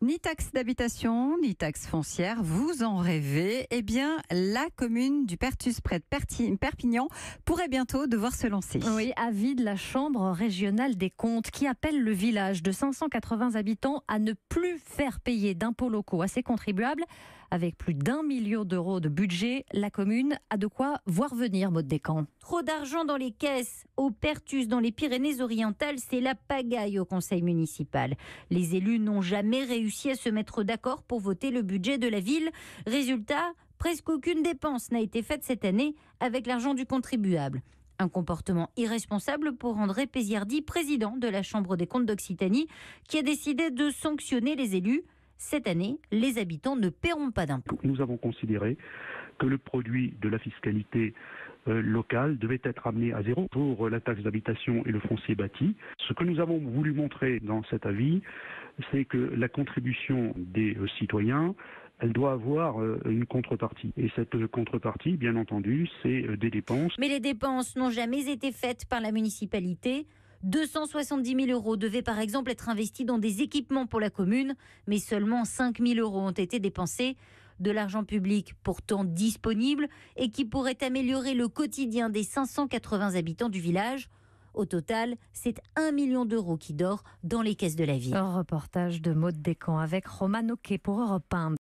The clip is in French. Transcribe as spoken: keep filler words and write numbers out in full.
Ni taxe d'habitation, ni taxe foncière, vous en rêvez. Eh bien, la commune du Perthus, près de Perti- Perpignan, pourrait bientôt devoir se lancer. Oui, avis de la Chambre régionale des comptes qui appelle le village de cinq cent quatre-vingts habitants à ne plus faire payer d'impôts locaux à ses contribuables. Avec plus d'un million d'euros de budget, la commune a de quoi voir venir, Maud Descamps. Trop d'argent dans les caisses. Au Perthus, dans les Pyrénées-Orientales, c'est la pagaille au conseil municipal. Les élus n'ont jamais réussi à se mettre d'accord pour voter le budget de la ville. Résultat, presque aucune dépense n'a été faite cette année avec l'argent du contribuable. Un comportement irresponsable pour André Péziardi, président de la Chambre des comptes d'Occitanie, qui a décidé de sanctionner les élus. Cette année, les habitants ne paieront pas d'impôts. Nous avons considéré que le produit de la fiscalité euh, locale devait être amené à zéro pour la taxe d'habitation et le foncier bâti. Ce que nous avons voulu montrer dans cet avis, c'est que la contribution des euh, citoyens, elle doit avoir euh, une contrepartie. Et cette euh, contrepartie, bien entendu, c'est euh, des dépenses. Mais les dépenses n'ont jamais été faites par la municipalité. deux cent soixante-dix mille euros devaient par exemple être investis dans des équipements pour la commune, mais seulement cinq mille euros ont été dépensés. De l'argent public pourtant disponible et qui pourrait améliorer le quotidien des cinq cent quatre-vingts habitants du village. Au total, c'est un million d'euros qui dort dans les caisses de la ville. Un reportage de Maud Descamps avec Roman Oquet pour Europe un.